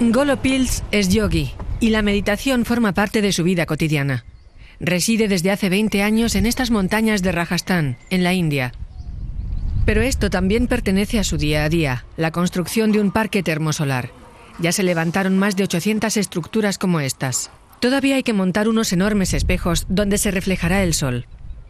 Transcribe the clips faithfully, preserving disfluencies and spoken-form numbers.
Golopils es yogi y la meditación forma parte de su vida cotidiana. Reside desde hace veinte años en estas montañas de Rajasthan, en la India. Pero esto también pertenece a su día a día, la construcción de un parque termosolar. Ya se levantaron más de ochocientas estructuras como estas. Todavía hay que montar unos enormes espejos donde se reflejará el sol.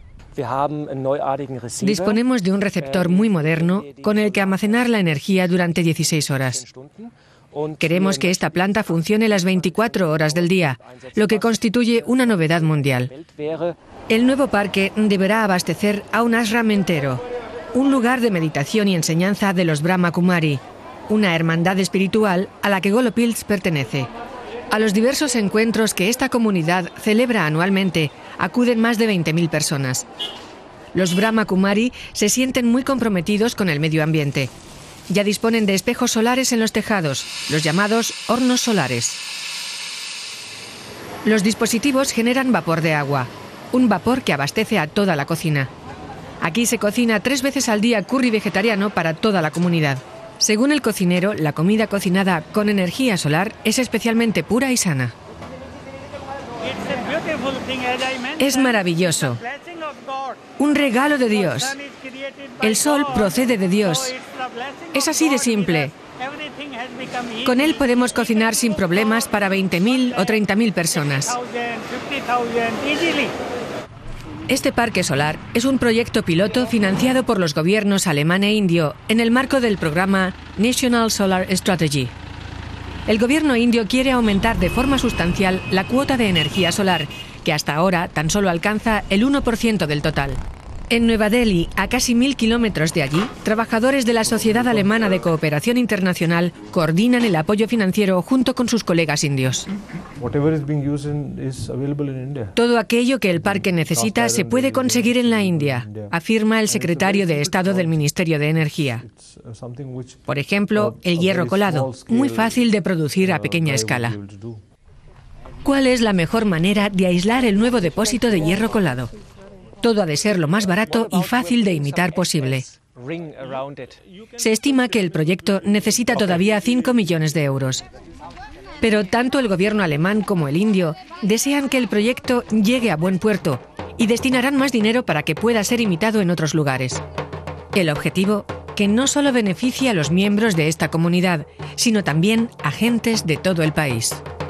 Disponemos de un receptor muy moderno con el que almacenar la energía durante dieciséis horas. Queremos que esta planta funcione las veinticuatro horas del día, lo que constituye una novedad mundial. El nuevo parque deberá abastecer a un ashram entero, un lugar de meditación y enseñanza de los Brahma Kumari, una hermandad espiritual a la que Golopils pertenece. A los diversos encuentros que esta comunidad celebra anualmente acuden más de veinte mil personas. Los Brahma Kumari se sienten muy comprometidos con el medio ambiente. Ya disponen de espejos solares en los tejados, los llamados hornos solares. Los dispositivos generan vapor de agua, un vapor que abastece a toda la cocina. Aquí se cocina tres veces al día curry vegetariano para toda la comunidad. Según el cocinero, la comida cocinada con energía solar es especialmente pura y sana. Es maravilloso. Un regalo de Dios. El sol procede de Dios. Es así de simple. Con él podemos cocinar sin problemas para veinte mil o treinta mil personas. Este parque solar es un proyecto piloto financiado por los gobiernos alemán e indio en el marco del programa National Solar Strategy. El gobierno indio quiere aumentar de forma sustancial la cuota de energía solar, que hasta ahora tan solo alcanza el uno por ciento del total. En Nueva Delhi, a casi mil kilómetros de allí, trabajadores de la Sociedad Alemana de Cooperación Internacional coordinan el apoyo financiero junto con sus colegas indios. Todo aquello que el parque necesita se puede conseguir en la India, afirma el secretario de Estado del Ministerio de Energía. Por ejemplo, el hierro colado, muy fácil de producir a pequeña escala. ¿Cuál es la mejor manera de aislar el nuevo depósito de hierro colado? Todo ha de ser lo más barato y fácil de imitar posible. Se estima que el proyecto necesita todavía cinco millones de euros. Pero tanto el gobierno alemán como el indio desean que el proyecto llegue a buen puerto y destinarán más dinero para que pueda ser imitado en otros lugares. El objetivo, que no solo beneficie a los miembros de esta comunidad, sino también a gentes de todo el país.